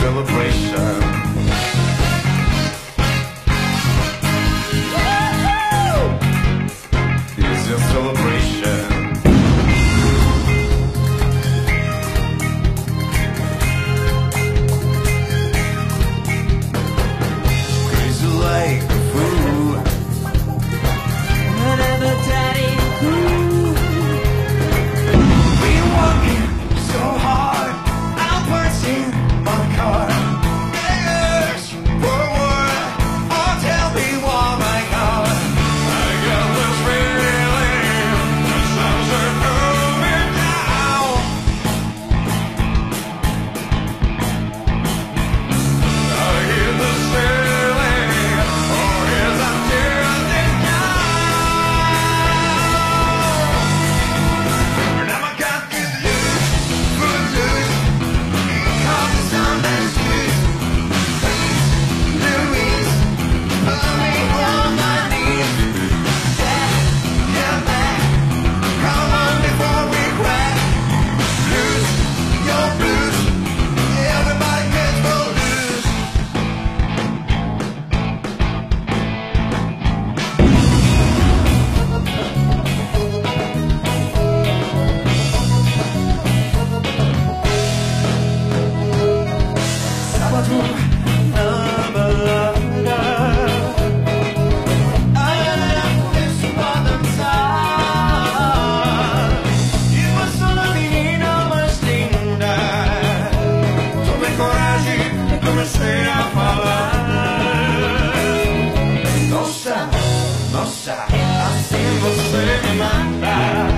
celebration. It's your celebration. Crazy like a fool. Whatever daddy. We working so hard. I'm pushing my car. Beggars for a word. Oh, tell me why, my God. I got this feeling. The sounds are coming down. I hear the ceiling. Oh, yes, I'm tearing it down. And now I got good news, good news. Come to Sunday Street. Louise, put me on my knees. Dad, get back. Come on before we crack. Lose your blues. Everybody gets will lose. Sabato, la ballata. Nessuno danzare. Io sono menina mais linda. Tome coragem e comecei a falar. Nossa, nossa, assim você me mata.